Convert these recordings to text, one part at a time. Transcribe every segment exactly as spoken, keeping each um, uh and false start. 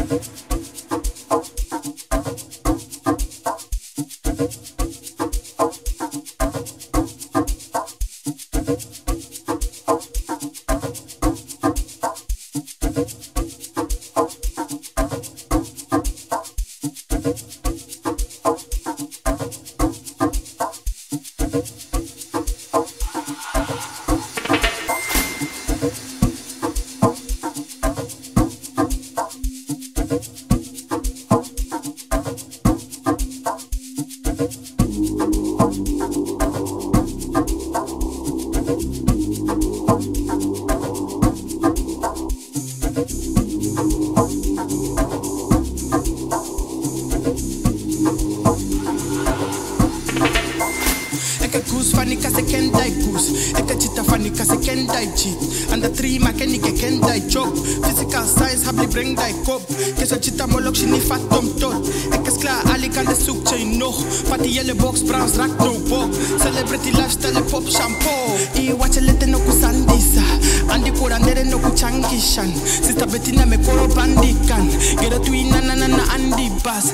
fanika se ken die goose. Eka chita fanika se ken die cheat. And the three makenike ken die chop. Physical science habli bring die kop. Keso chita molok shini fat tom tot. Eka skla ali kan de soek chain nog. Party yellow box browns rack no pop. Celebrity lifestyle pop shampoo. I watch a lete no kusandisa. Andi kora ndere no kuchangishan. Sister Bettina me koro bandikan. Get a twin na na na na andi bass.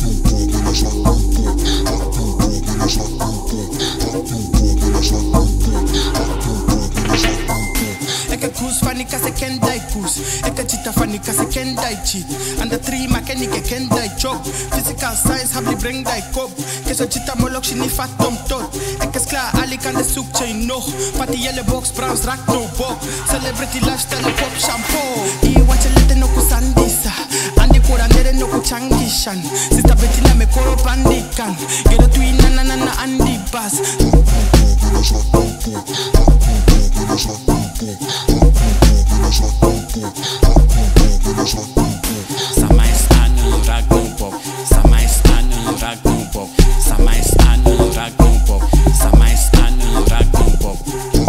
Eka goose fanika se ken die goose. Eka chita fanika se ken die cheat. And the three makenike ken die chop. Physical science habli bring die kop. Keso chita molok shini fat tom tot. Eka skla ali kan de soek chain nog. Party yellow box browns rack no bok. Celebrity lifestyle pop shampoo. I watch a lete no kusandisa. Andi kora ndere no kuchangishan. Sister Bettina me koro bandikan. Get a twin na na na na andi bass. Zama está no rack no pop. Zama está no rack no pop. Zama está no rack no pop. Zama está no rack no pop.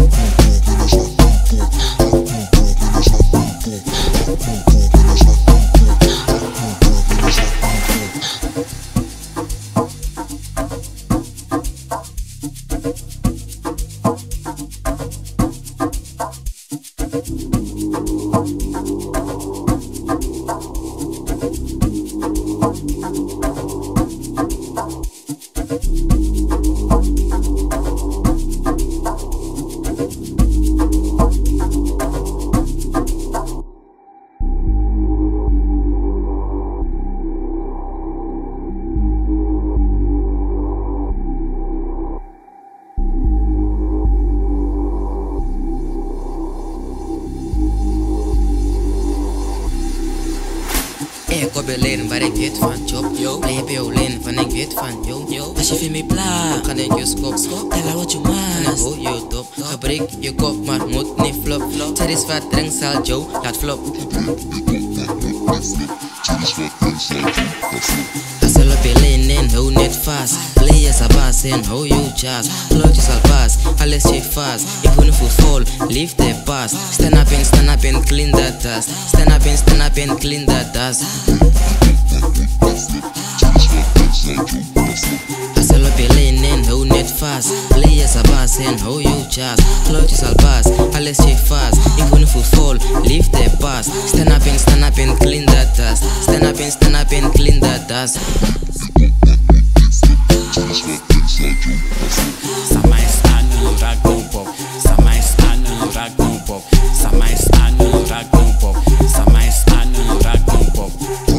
Ik op je lijn waar ik weet van job. Play op jouw lijn van ik weet van yo. Als je vindt me bla, kan ik je skop. Tell wat je man, ik hou je top. Gebreek je kop, maar moet niet flop. Er is wat drink zal jou, laat flop. Als je op je lijn en hou net vast. Play as a bass en hou je jazz. Vlotjes al pas, alles je vast. Ik wil niet vol, leave the past. Stand up and stand up and clean that dust. Stand up and stand up and clean that dust. Als je op je lijn en hou net vast. Play as a bass en hou je jazz. Vlotjes al pas, alles je vast. Ik wil niet vol, leave the past. Stand up and stand up and clean that dust. Stand up and stand up and clean that dust. Zama está no rack no pop. Zama está no rack no pop. Zama está no rack no pop. Zama está no rack no pop.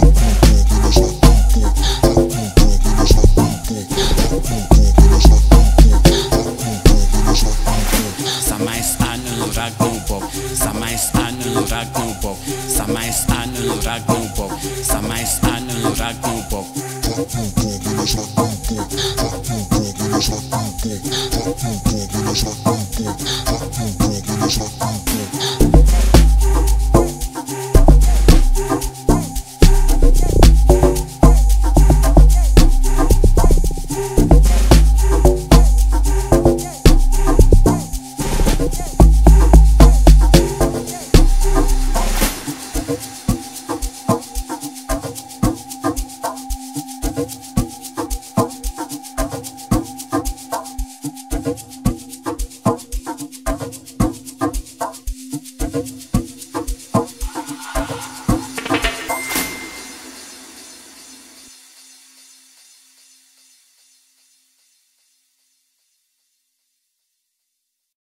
Zama está no rack no pop. Zama está no rack no pop. Zama está no rack no pop. Zama está no rack no pop. Thank you.